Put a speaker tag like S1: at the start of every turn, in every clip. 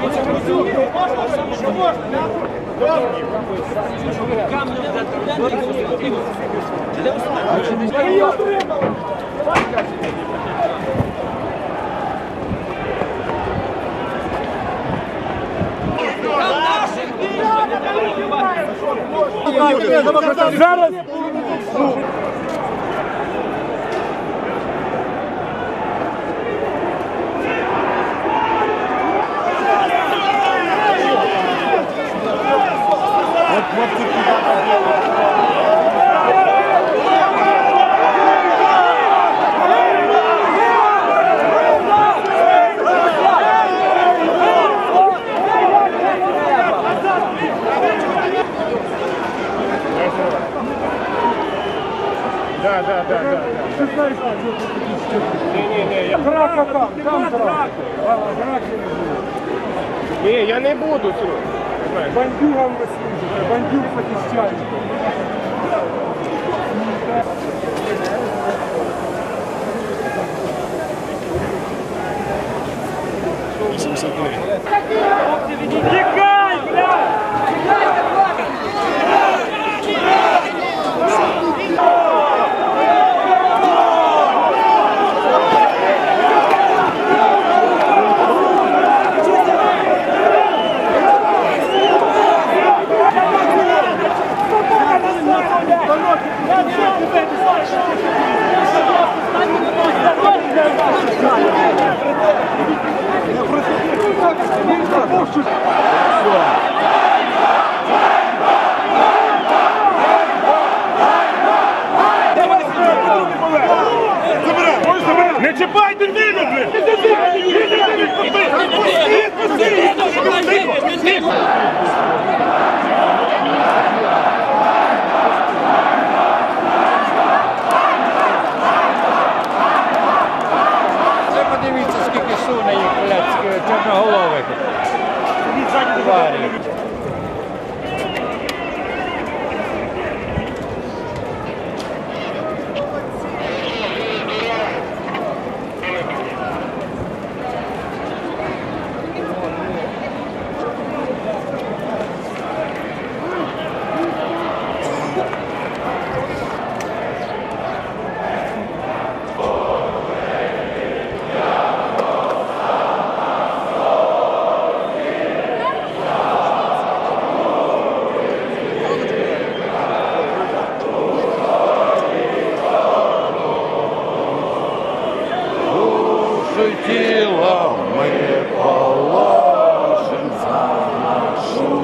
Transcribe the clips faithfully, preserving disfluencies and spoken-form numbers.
S1: Зараз
S2: Да, да, да, да.
S1: ти знаєш,
S2: Не-не-не, я...
S1: драка там, там драка. А, драки не буде.
S2: Не, я не буду, Серега.
S1: Бандюгам ви служите, бандюг захищаєте. Тікай, блядь! Не чіпайте мене, блядь!
S3: Подивіться, скільки суне їх, блядь, чорноголових. Тварі.
S4: Тіло ми положим за нашу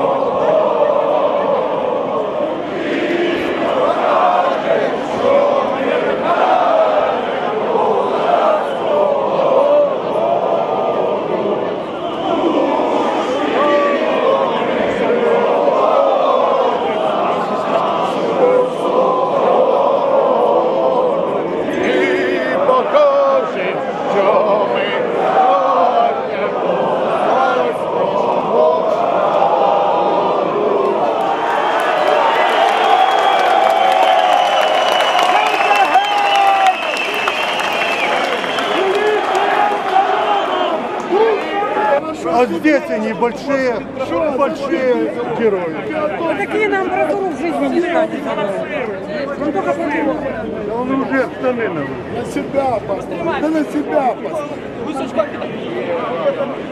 S4: і покажем, що ми
S1: А здесь они большие, большие герои.
S5: А какие нам братуру в жизни не станет? Он только подумал.
S1: Да он уже штаны на себя поставил. Да на себя поставил.